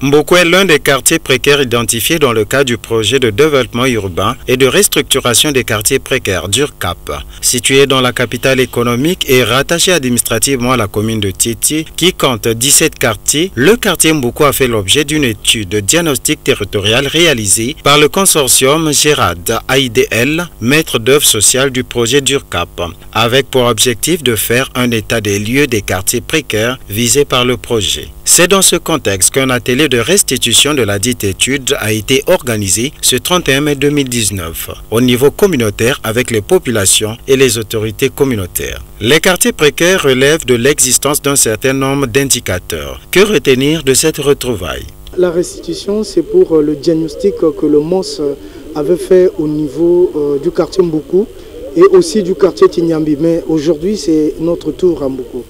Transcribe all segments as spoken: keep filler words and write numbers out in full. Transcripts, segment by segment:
Mboko est l'un des quartiers précaires identifiés dans le cadre du projet de développement urbain et de restructuration des quartiers précaires d'Urcap. Situé dans la capitale économique et rattaché administrativement à la commune de Tieti, qui compte dix-sept quartiers, le quartier Mboko a fait l'objet d'une étude de diagnostic territorial réalisée par le consortium Gérard A I D L, maître d'œuvre sociale du projet d'Urcap, avec pour objectif de faire un état des lieux des quartiers précaires visés par le projet. C'est dans ce contexte qu'un atelier de restitution de la dite étude a été organisé ce trente et un mai deux mille dix-neuf au niveau communautaire avec les populations et les autorités communautaires. Les quartiers précaires relèvent de l'existence d'un certain nombre d'indicateurs. Que retenir de cette retrouvaille? La restitution, c'est pour le diagnostic que le M O S avait fait au niveau euh, du quartier Mboko et aussi du quartier Tinyambi. Mais aujourd'hui, c'est notre tour à Mboko.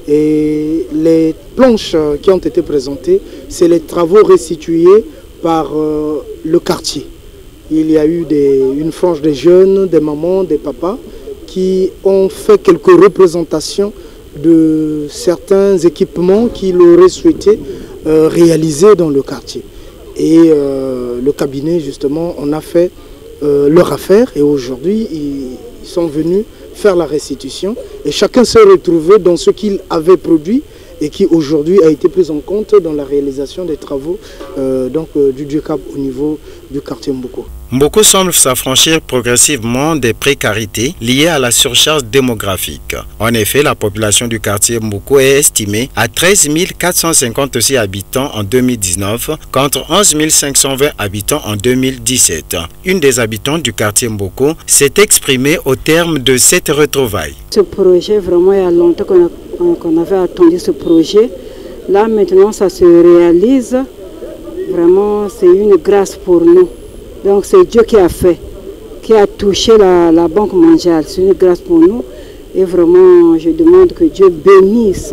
Et les planches qui ont été présentées, c'est les travaux restitués par euh, le quartier. Il y a eu des, une frange des jeunes, des mamans, des papas qui ont fait quelques représentations de certains équipements qu'ils auraient souhaité euh, réaliser dans le quartier. Et euh, le cabinet, justement, on a fait euh, leur affaire et aujourd'hui, ils, ils sont venus faire la restitution et chacun s'est retrouvé dans ce qu'il avait produit et qui aujourd'hui a été pris en compte dans la réalisation des travaux euh, donc, euh, du Urcap au niveau du quartier Mboko. Mboko semble s'affranchir progressivement des précarités liées à la surcharge démographique. En effet, la population du quartier Mboko est estimée à treize mille quatre cent cinquante-six habitants en deux mille dix-neuf contre onze mille cinq cent vingt habitants en deux mille dix-sept. Une des habitantes du quartier Mboko s'est exprimée au terme de cette retrouvaille. Ce projet, vraiment, il y a longtemps qu'on qu'on avait attendu ce projet. Là, maintenant, ça se réalise. Vraiment, c'est une grâce pour nous. Donc c'est Dieu qui a fait, qui a touché la, la Banque mondiale. C'est une grâce pour nous. Et vraiment, je demande que Dieu bénisse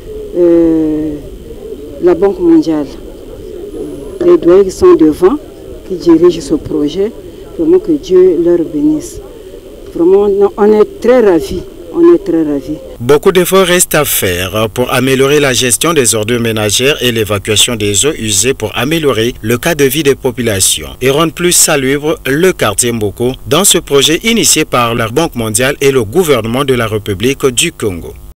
euh, la Banque mondiale. Les doyens qui sont devant, qui dirigent ce projet, vraiment que Dieu leur bénisse. Vraiment, on est très ravis. On est très ravis. Beaucoup d'efforts restent à faire pour améliorer la gestion des ordures ménagères et l'évacuation des eaux usées pour améliorer le cadre de vie des populations et rendre plus salubre le quartier Mboko dans ce projet initié par la Banque mondiale et le gouvernement de la République du Congo.